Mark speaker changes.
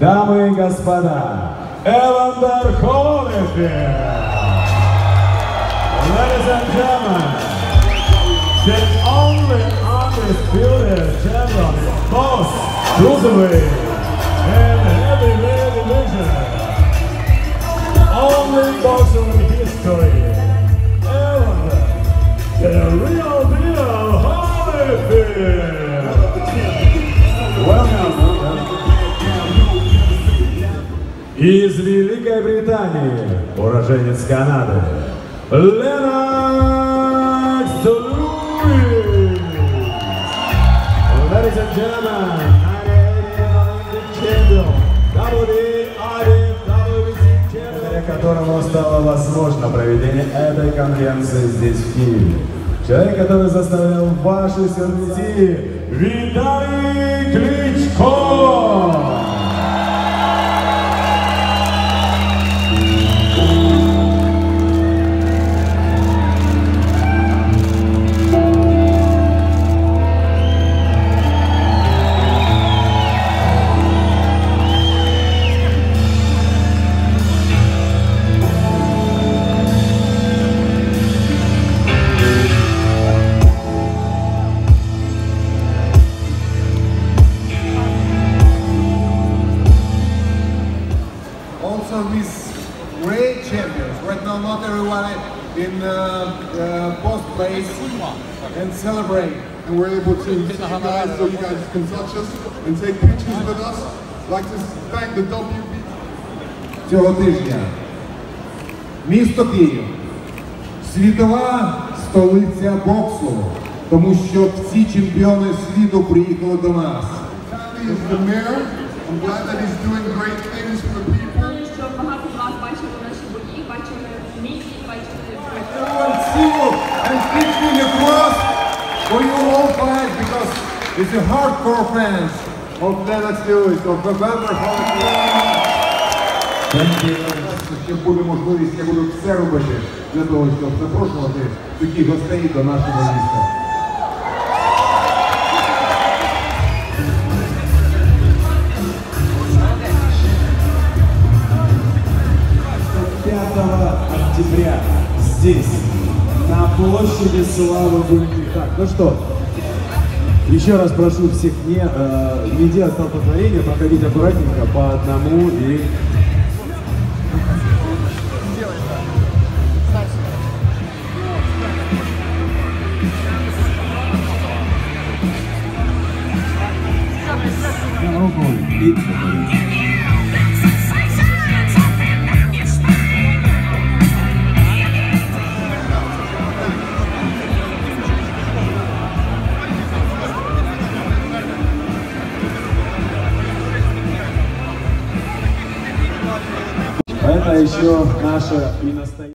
Speaker 1: дамы и господа, Evander Holyfield. Ladies and gentlemen, the only undisputed champion in both cruiserweight and heavyweight division. Only boxer in history, Evander, the real deal, Holyfield. Welcome. Из Великой Британии, уроженец Канады, Lennox Lewis. Ladies and gentlemen, 98 champion, WBC champion, благодаря которому стало возможно проведение этой конференции здесь в Киеве. Человек, который заставлял ваши сердца, Виталий Кличко.
Speaker 2: Great champions. Right now, not everyone in post place and celebrate.
Speaker 3: And we're able to see you guys so you guys can touch us and take pictures with us. I'd like to thank the WBC.
Speaker 2: Цього тижня місто Київ, світова столиця боксу, тому що всі чемпіони світу приїхали до нас.
Speaker 3: He's the mayor. I'm glad that he's doing great things for the people.
Speaker 2: Everyone see you and speak me across for you all fight because it's a hardcore fans of Lennox Lewis, of Evander Holyfield. Якщо буде можливість, я буду все робити для того, щоб запрошувати таких гостей до нашого міста.
Speaker 1: Октября здесь, на площади Славы Бунки. Так, ну что, еще раз прошу всех не делать столпотворения, проходить аккуратненько по одному и... Это еще наша